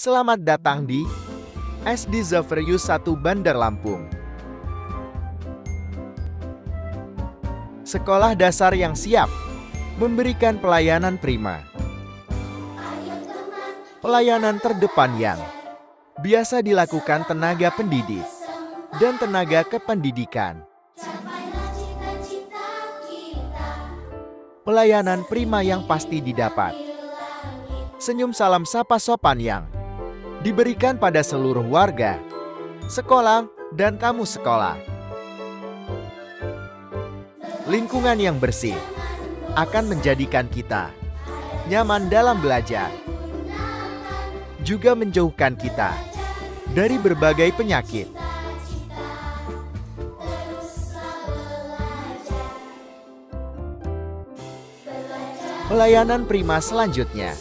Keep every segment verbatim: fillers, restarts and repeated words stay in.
Selamat datang di S D Zaverius satu Bandar Lampung. Sekolah dasar yang siap memberikan pelayanan prima. Pelayanan terdepan yang biasa dilakukan tenaga pendidik dan tenaga kependidikan. Pelayanan prima yang pasti didapat. Senyum salam sapa sopan yang diberikan pada seluruh warga, sekolah, dan tamu sekolah. Lingkungan yang bersih akan menjadikan kita nyaman dalam belajar, juga menjauhkan kita dari berbagai penyakit. Pelayanan prima selanjutnya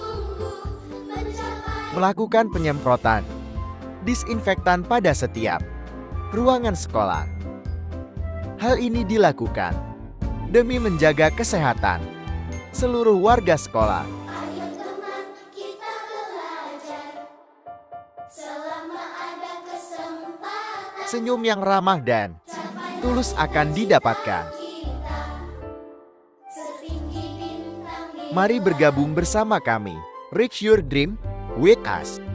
melakukan penyemprotan disinfektan pada setiap ruangan sekolah. Hal ini dilakukan demi menjaga kesehatan seluruh warga sekolah. Senyum yang ramah dan tulus akan didapatkan. Mari bergabung bersama kami. Reach your dream with us.